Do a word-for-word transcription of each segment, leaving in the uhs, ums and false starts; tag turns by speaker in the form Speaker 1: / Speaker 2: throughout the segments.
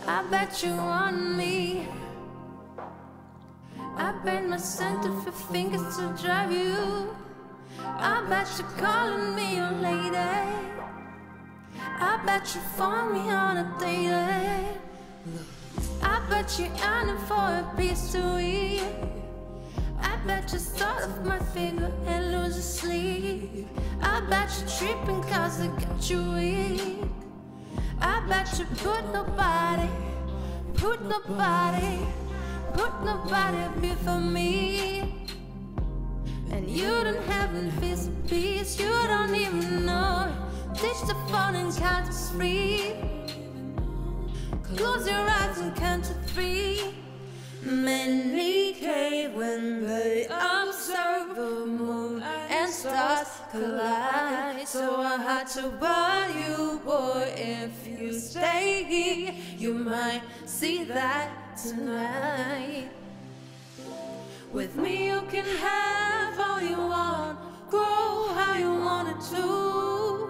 Speaker 1: I bet you want me. I bet my scent of your fingers to drive you. I bet you're calling me your lady. I bet you find me on a date. I bet you're yearning for a piece to eat. I bet you start off my finger and lose your sleep. I bet you're tripping cause I got you weak. I bet you put nobody, put nobody, put nobody before me. And you don't have a piece of peace, you don't even know. Ditch the phone and count to three. Close your eyes and count to three. Many came when they observe the moon and stars collide. So I had to warn you, boy, if you stay here, you might see that tonight. With me you can have all you want, grow how you want it to.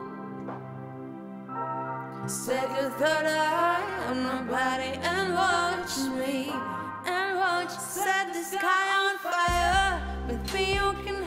Speaker 1: Set your third eye on nobody and watch me, and watch set the sky on fire. With me you can